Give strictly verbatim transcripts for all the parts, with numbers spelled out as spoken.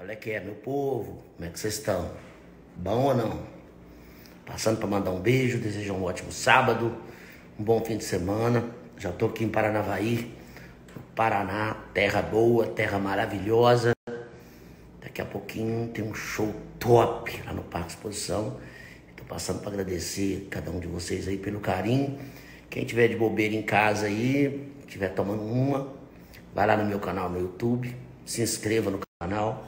Olha que é, meu povo, como é que vocês estão? Bom ou não? Passando para mandar um beijo, desejo um ótimo sábado, um bom fim de semana. Já tô aqui em Paranavaí, no Paraná, terra boa, terra maravilhosa. Daqui a pouquinho tem um show top lá no Parque Exposição. Tô passando para agradecer cada um de vocês aí pelo carinho. Quem tiver de bobeira em casa aí, tiver tomando uma, vai lá no meu canal no YouTube, se inscreva no canal.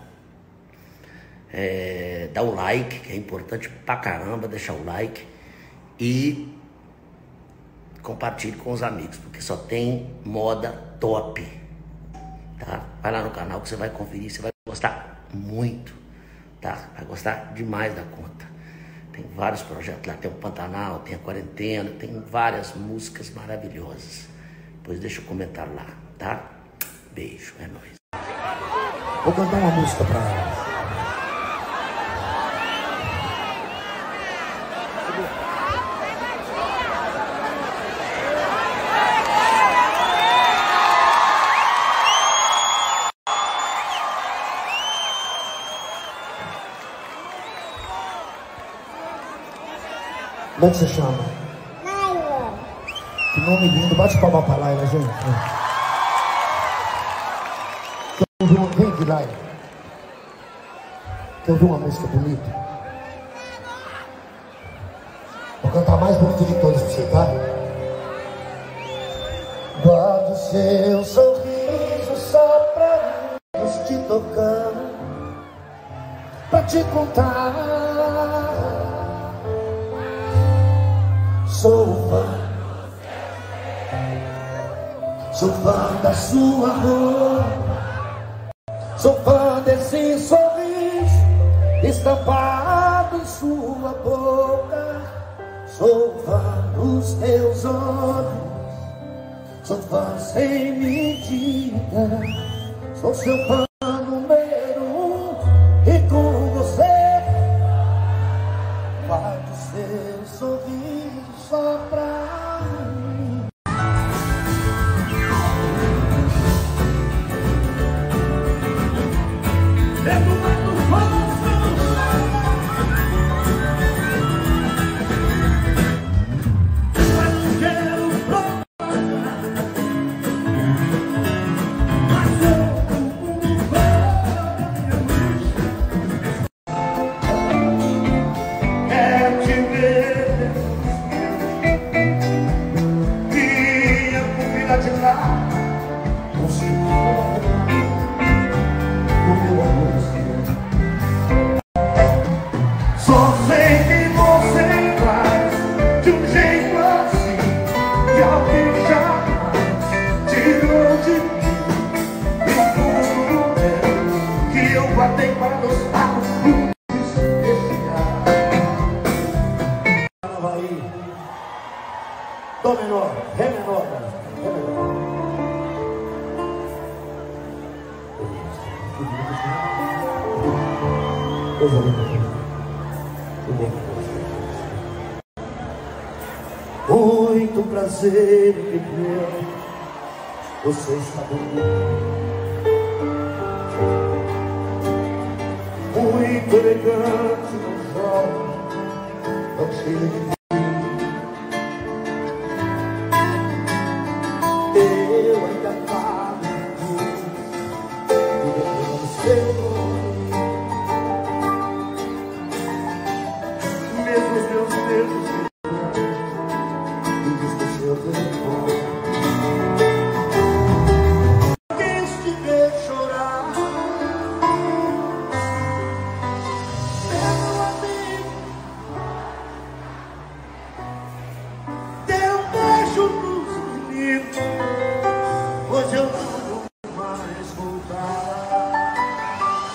É, dá o like, que é importante pra caramba, deixar o like e compartilhe com os amigos, porque só tem moda top, tá? Vai lá no canal que você vai conferir, você vai gostar muito, tá? Vai gostar demais da conta. Tem vários projetos lá, tem o Pantanal, tem a Quarentena, tem várias músicas maravilhosas. Depois deixa o comentário lá, tá? Beijo, é nóis. Vou cantar uma música pra ela. Como é que você chama? Laila. Que nome lindo. Bate palma pra Laila, gente. Quer ouvir uma... Vem aqui, Laila. Quer ouvir uma música bonita? Vou cantar a mais bonita de todas pra você, tá? Guarde o seu sorriso só pra luz te tocar, pra te contar. Sou fã, sou fã da sua roupa, sou fã desse sorriso estampado em sua boca, sou fã dos teus olhos, sou fã sem medida, sou seu fã número um e com você guardo seu sorriso só pra mim. Dentro do coração, mas não quero provar, mas eu não quero te ver. De lá, o Senhor, o meu amor, só sei que você faz de um jeito assim, que alguém jamais tirou de mim, e tudo é que eu guardei para nos amigos especiais. Paranavaí, Dó menor, Ré menor, coisa linda. Muito prazer em viver. Você está bonito, muito elegante, um jovem, tão cheio de vida. Eu ainda falo e depois seu nome, mesmo os meus dedos e diz que o seu telefone. Quem te vê chorar, meu amigo, dê um beijo nos meninos. Hoje eu não vou mais voltar.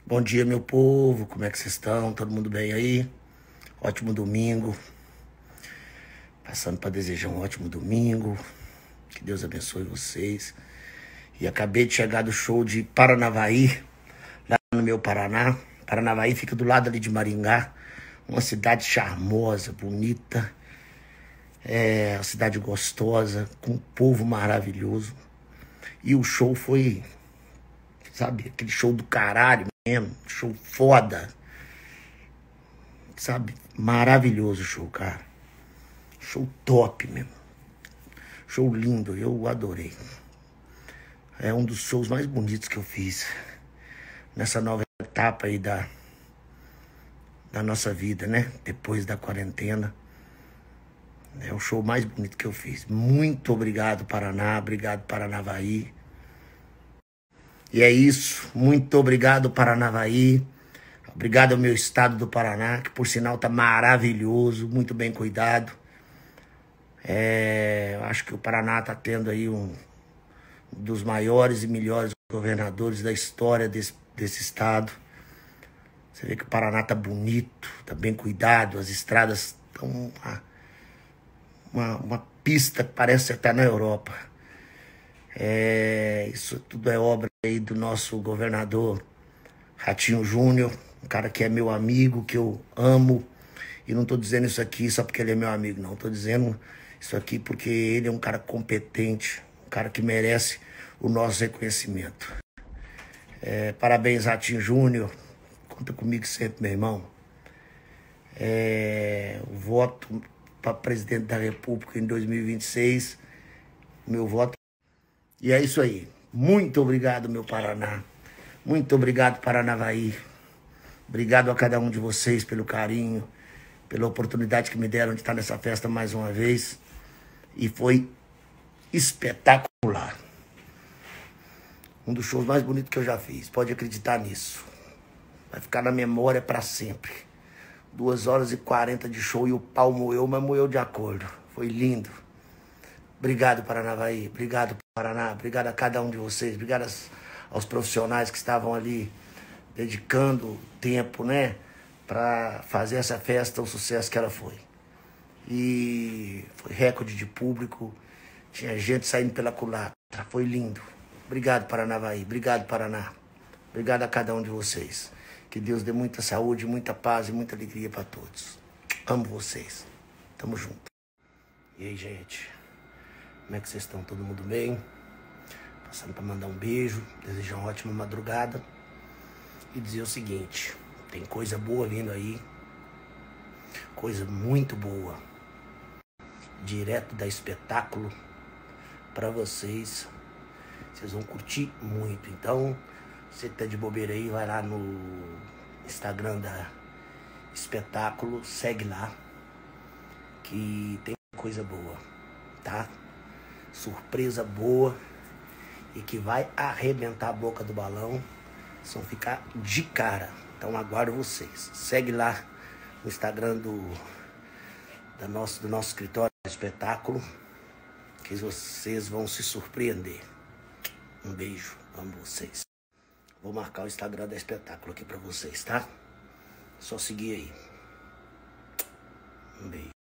Bom dia, meu povo, como é que vocês estão? Todo mundo bem aí? Ótimo domingo. Passando para desejar um ótimo domingo. Que Deus abençoe vocês. E acabei de chegar do show de Paranavaí, lá no meu Paraná. Paranavaí fica do lado ali de Maringá. Uma cidade charmosa, bonita. É uma cidade gostosa, com um povo maravilhoso. E o show foi, sabe, aquele show do caralho mesmo. Show foda. Sabe, maravilhoso o show, cara. Show top mesmo. Show lindo, eu adorei. É um dos shows mais bonitos que eu fiz nessa nova etapa aí da, da nossa vida, né? Depois da quarentena. É o show mais bonito que eu fiz. Muito obrigado, Paraná. Obrigado, Paranavaí. E é isso. Muito obrigado, Paranavaí. Obrigado ao meu estado do Paraná, que por sinal tá maravilhoso, muito bem cuidado. É, eu acho que o Paraná tá tendo aí um dos maiores e melhores governadores da história desse, desse estado. Você vê que o Paraná tá bonito, tá bem cuidado, as estradas estão uma, uma, uma pista que parece até na Europa. É, isso tudo é obra aí do nosso governador Ratinho Júnior, um cara que é meu amigo, que eu amo. E não tô dizendo isso aqui só porque ele é meu amigo, não. Tô dizendo isso aqui porque ele é um cara competente, um cara que merece o nosso reconhecimento. É, parabéns, Ratinho Júnior. Conta comigo sempre, meu irmão. É, o voto para presidente da República em dois mil e vinte e seis. Meu voto. E é isso aí. Muito obrigado, meu Paraná. Muito obrigado, Paranavaí. Obrigado a cada um de vocês pelo carinho, pela oportunidade que me deram de estar nessa festa mais uma vez. E foi espetacular. Um dos shows mais bonitos que eu já fiz. Pode acreditar nisso. Vai ficar na memória para sempre. Duas horas e quarenta de show e o pau moeu, mas moeu de acordo. Foi lindo. Obrigado, Paranavaí. Obrigado, Paraná. Obrigado a cada um de vocês. Obrigado aos profissionais que estavam ali dedicando tempo, né, para fazer essa festa o sucesso que ela foi. E foi recorde de público, tinha gente saindo pela culatra, foi lindo. Obrigado, Paranavaí, obrigado, Paraná, obrigado a cada um de vocês. Que Deus dê muita saúde, muita paz e muita alegria para todos. Amo vocês, tamo junto. E aí, gente, como é que vocês estão? Todo mundo bem? Passando para mandar um beijo, desejar uma ótima madrugada e dizer o seguinte: tem coisa boa vindo aí, coisa muito boa, direto da Espetáculo para vocês. Vocês vão curtir muito. Então, você que tá de bobeira aí, vai lá no Instagram da Espetáculo, segue lá, que tem coisa boa, tá? Surpresa boa e que vai arrebentar a boca do balão. Vocês vão ficar de cara. Então aguardo vocês. Segue lá no Instagram do, da nosso, do nosso escritório de espetáculo, que vocês vão se surpreender. Um beijo, amo vocês. Vou marcar o Instagram da Espetáculo aqui pra vocês, tá? Só seguir aí. Um beijo.